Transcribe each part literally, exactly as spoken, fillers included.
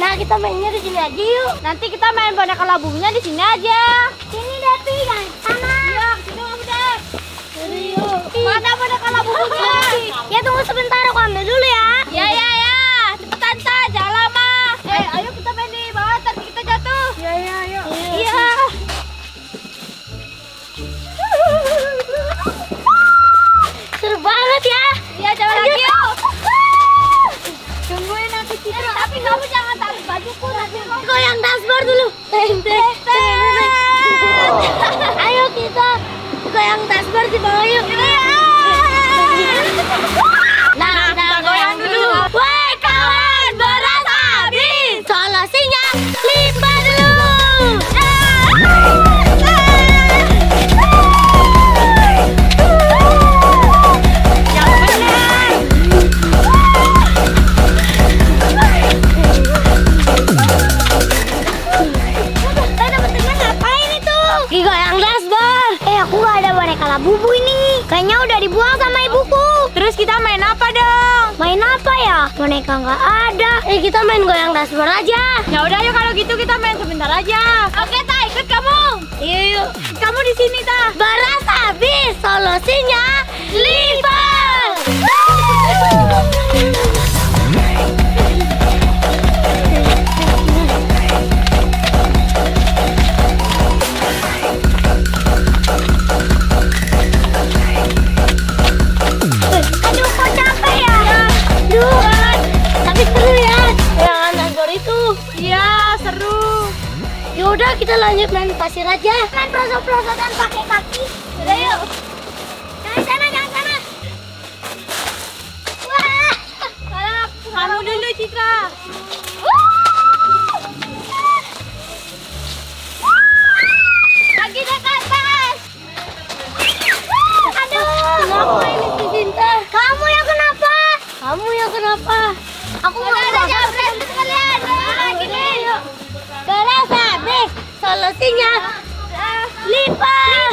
Nah, kita mainnya di sini aja yuk. Nanti kita main boneka labubunya di sini aja. Sini Devi, jangan sana. Iya, sini kamu deh. Serius. Mana boneka labubunya? Ya tunggu sebentar, aku ambil dulu ya. Ya ya ya, cepetan Ta, jangan lama. Eh, ayo kita main di bawah, nanti kita jatuh. Iya, iya, ayo. Iya. Seru banget ya. Iya, jangan lagi yuk. Tungguin aku Citra. Eh, tapi kamu jangan taruh bajuku nanti. Goyang dashboard dulu. Teng, teng, teng. Ayo kita goyang dashboard di bawah yuk. Nah, nah, goyang dulu. Woi kawan, beras habis. Solusinya lipat dulu. Goyang dashboard. Eh, aku gak ada boneka labubu ini. Kayaknya udah dibuang sama ibuku. Terus kita main apa dong? Main apa ya? Boneka nggak ada. Eh, kita main goyang dashboard aja. Ya udah yuk, kalau gitu kita main sebentar aja. Oke Ta, ikut kamu. Iya yuk. Kamu di sini Ta. Beras habis, solusinya lipat. Aduh, kok capek ya? Aduh, tapi seru ya. Goyangan dashboard itu. Iya, seru. Yaudah, kita lanjut main pasir aja. Main pelosok-pelosokan pakai kaki. Udah yuk. Jangan sana, jangan sana. Wah. Kamu dulu Citra. Lagi deh ke atas. Aduh. Kenapa ini si Cinta? Kamu yang kenapa? Kamu yang kenapa? Aku mau Udah jabret sekalian. Nah, gini. beras habis. Solusinya lipat.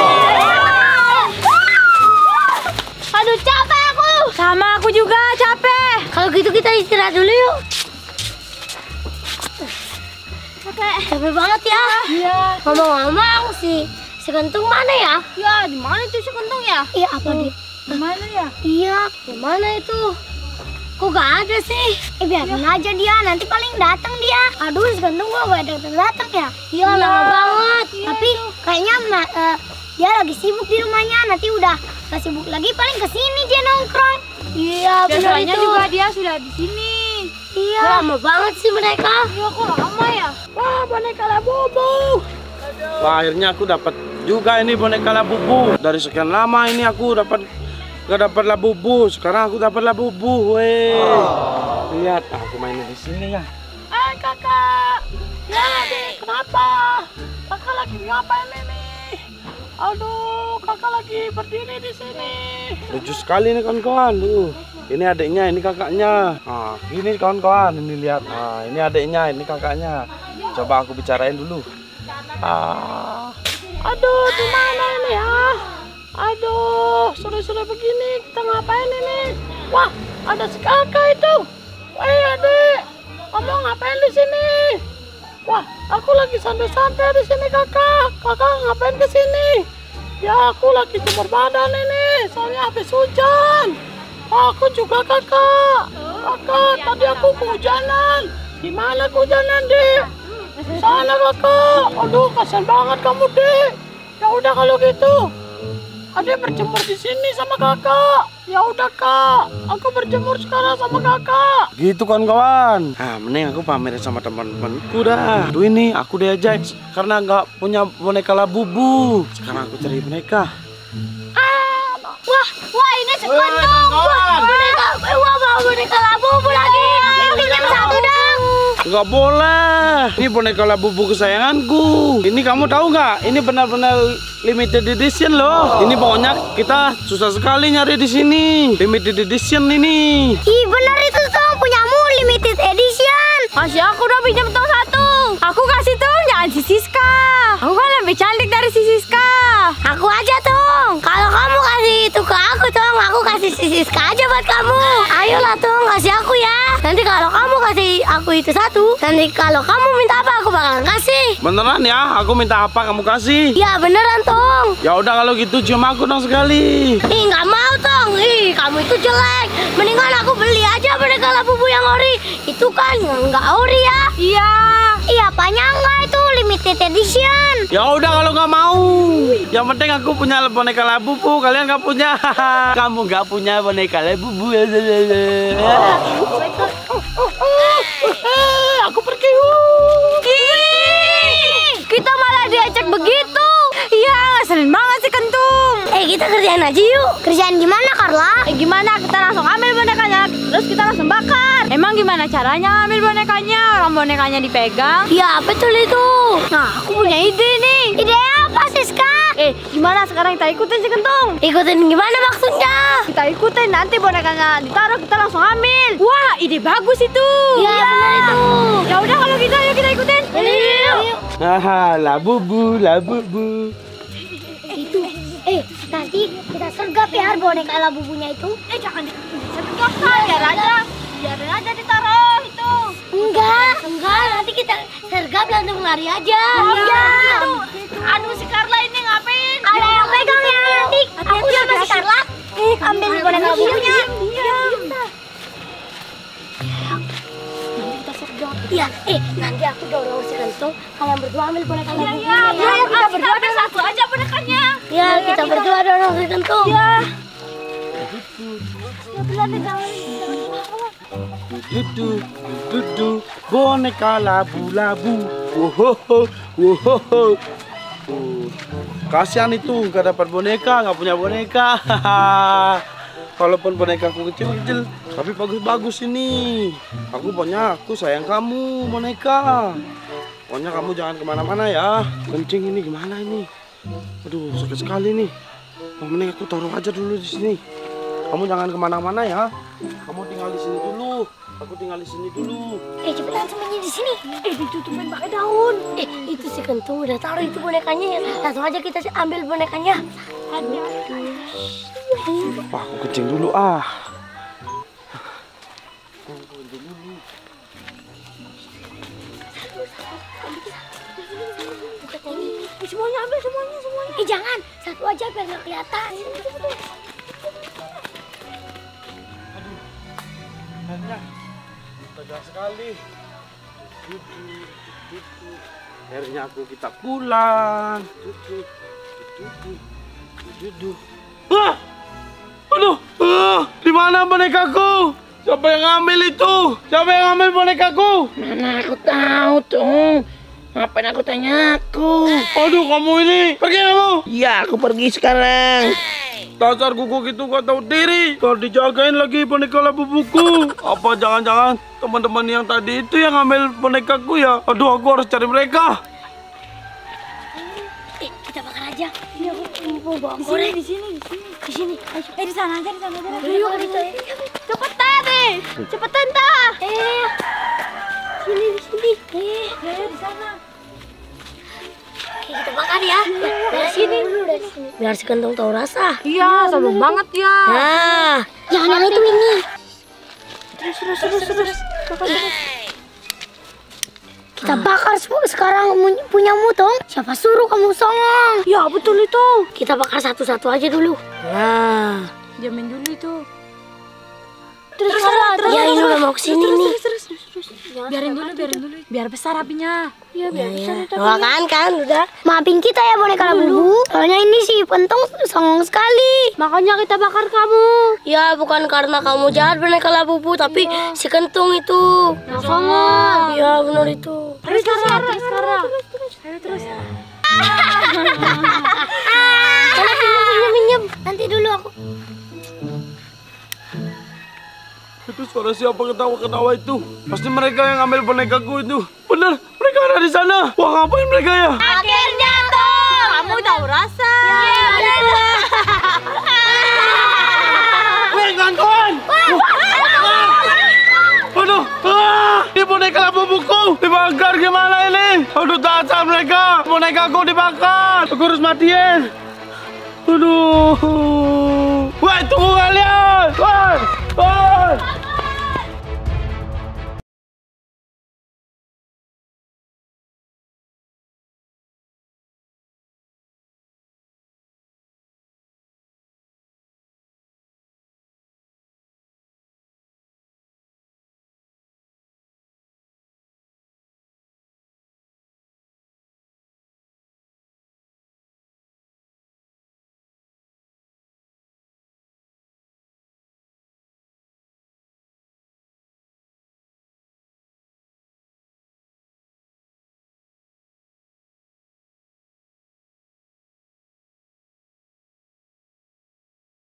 Aduh, capek aku. Sama aku juga capek. Kalau gitu kita istirahat dulu yuk. Capek. Capek banget ya. Iya. Ngomong-ngomong si si kentung mana ya? Ya, di mana itu si kentung ya? Iya, apa dia? Di mana ya? Iya, di mana itu? Kok gak ada sih? Eh, biarin aja dia, nanti paling datang dia. Aduh, si kentung gua gak datang-datang ya? Iya, lama banget. Iya, Tapi itu. kayaknya ma- eh, dia lagi sibuk di rumahnya. Nanti udah gak sibuk lagi, paling kesini dia nongkrong. Iya, benar Biasanya itu. juga dia sudah di sini. Iya, lama banget sih mereka. Iya, kok lama ya? Wah, boneka labubu. Wah, akhirnya aku dapat juga ini boneka labubu. Dari sekian lama ini aku dapat gak dapat labubu. Sekarang aku dapat labubu. Weh. Lihat, aku mainin di sini ya. Eh, kakak. Ya, Dek, kenapa? Kakak lagi ngapain ini? Aduh, kakak lagi berdiri di sini. Lucu sekali nih kawan-kawan. Tuh. Ini adiknya, ini kakaknya. Nah, ini kawan-kawan, ini lihat. Nah, ini adiknya, ini kakaknya. Coba aku bicarain dulu. Ah, aduh, di mana ini ya? Aduh, sore-sore begini kita ngapain ini? Wah, ada si kakak itu. Wah, adik, kamu ngapain di sini? Wah, aku lagi santai-santai di sini kakak. Kakak ngapain ke sini? Ya, aku lagi jemur badan ini. Soalnya habis hujan. Aku juga kakak. Kakak, tadi aku kehujanan. Gimana kehujanan, Dek? Sana kakak. Aduh, kasihan banget kamu, Dek. Ya udah kalau gitu. Adek berjemur di sini sama kakak. Ya udah kak, aku berjemur sekarang sama kakak. Gitu kawan-kawan. Nah, mending aku pamerin sama teman-temanku dah. Tuh ini aku diajak karena nggak punya boneka labubu. Sekarang aku cari boneka. Ah, wah, wah ini sekondong. Wah, boneka, wah, wah, boneka labubu lagi. Pinjam satu dong. Nggak boleh. Ini boneka labubu kesayanganku. Ini kamu tahu nggak? Ini benar-benar limited edition loh. Ini pokoknya kita susah sekali nyari di sini. Limited edition ini. Ih, bener itu tuh punyamu limited edition. Kasih aku dong, pinjam tong satu. Aku kasih tuh, jangan si Siska. Aku kan lebih cantik dari si Siska. Aku aja Tung. Kalau kamu kasih itu ke aku Tung, aku kasih si Siska aja buat kamu. Ayolah Tung, kasih aku ya. Nanti kalau kamu kasih aku itu satu. Nanti kalau kamu minta apa aku bakalan kasih. Beneran ya? Aku minta apa kamu kasih? Ya beneran Tong. Ya udah kalau gitu cium aku dong sekali. Ih nggak mau Tong. Ih kamu itu jelek. Mendingan aku beli aja boneka Labubu yang ori. Itu kan nggak ori ya? Iya. Iya apanya enggak itu limited edition. Ya udah kalau nggak mau. Yang penting aku punya boneka Labubu, kalian nggak punya. Kamu nggak punya boneka Labubu. Aku pergi. Ih, kita malah diajak begitu. Iya, ngeselin banget sih Kentung. Eh kita kerjaan aja yuk. Kerjaan gimana Carla? Eh gimana? Kita langsung ambil bonekanya, terus kita langsung bakar. Emang gimana caranya ambil bonekanya? Orang bonekanya dipegang. Ya betul itu. Nah, aku punya ide nih. Ide apa Siska? Eh, gimana sekarang kita ikutin si Kentung? Ikutin gimana maksudnya? Kita ikutin, nanti bonekanya ditaruh, kita langsung ambil. Wah, ide bagus itu. Iya benar itu. Ya udah kalau gitu, ayo kita ikutin. Yuk. Haha, Labubu, Labubu. Itu. Eh nanti kita sergap ya boneka Labubunya itu. Eh, jangan disergap kan, biar aja. Biar aja ditaruh itu. Enggak, enggak. Nanti kita sergap langsung lari aja. Iya. Aduh, si Carla ini ngapain? Ada yang pegang ya nanti. Aku sama si Carla. Eh, ambil boneka Labubunya. Iya, eh nanti aku dorong si Kentung. Kalian berdua ambil boneka Labubunya. Iya, iya, kita berdua ada satu aja bonekanya. Ya, kita berdua dorong si Kentung. Iya. Dudu, dudu, boneka labu-labu. Wohoho, wohoho. Uh, kasihan itu nggak dapat boneka, nggak punya boneka. Walaupun boneka aku kecil-kecil, tapi bagus-bagus ini. Aku punya, aku sayang kamu boneka. Pokoknya kamu jangan kemana-mana ya. Kencing ini gimana ini? Aduh sakit sekali nih. Oh, mending aku taruh aja dulu di sini. Kamu jangan kemana-mana ya. Kamu tinggal di sini dulu. Aku tinggal di sini dulu. Eh cepetan sembunyi di sini. Eh ditutupin pakai daun. Eh itu si Kentung udah taruh itu bonekanya ya. Langsung aja kita ambil bonekanya. Wah, aku kencing dulu ah. Semuanya ambil semuanya semuanya. Eh jangan satu aja biar nggak kelihatan. Aduh, tegang sekali. Dudu, dudu. Akhirnya aku kita pulang. Dudu, dudu, dudu. Ah, aduh, ah, di mana bonekaku? Siapa yang ngambil itu? Siapa yang ngambil bonekaku? Mana aku tahu tuh. Ngapain aku tanya aku? Aduh, kamu ini pergi kamu. Ya, aku pergi sekarang. Dasar kuku gitu gak tahu diri. Kalau dijagain lagi boneka Labubuku. Apa jangan-jangan teman-teman yang tadi itu yang ngambil bonekaku ya? Aduh, aku harus cari mereka. Eh kita bakar aja. Ini aku mau bawa goreng. Di sini, di sini. Di sini. Eh di sana aja, di sana aja. Ayo kita. Cepetan deh. Cepetan dah. Eh sini di sini. Eh Ya, ya di sana. Oke, kita bakar ya. Dari sini dulu dari sini. Biar si Kentung tahu rasa. Iya, sombong banget ya. Nah, jangan yang itu ini. Terus, terus, terus, terus. Kita bakar semua sekarang punya mutong. Siapa suruh kamu songong? Ya betul itu. Kita bakar satu-satu aja dulu. Nah, Jamin dulu itu. terus terus. Ya ini udah mau kesini nih. Terus, terus, terus. Biarin dulu, biarin dulu. Biar besar apinya. Ya, biar besar itu. Kan kan udah. Maafin kita ya boneka Labubu. Soalnya ini si Pentong songong sekali. Makanya kita bakar kamu. Ya bukan karena kamu jahat boneka Labubu, tapi si Kentung itu. Songong. Ya benar itu. Terus, terus, terus, sekarang. Ayo terus. Mana pinjam pinjam. Nanti dulu aku. Itu suara siapa ketawa-ketawa itu? Pasti mereka yang ngambil bonekaku itu. Bener, mereka ada di sana. Wah, ngapain mereka ya? Akhirnya tuh. Kamu tahu rasa. Ya, Weh, kawan-kawan. Aduh, ah, ini boneka Labubuku dibakar gimana ini? Aduh, dasar mereka. Bonekaku dibakar. Aku harus matiin. Aduh. Wah, tunggu kalian. Wah, wah.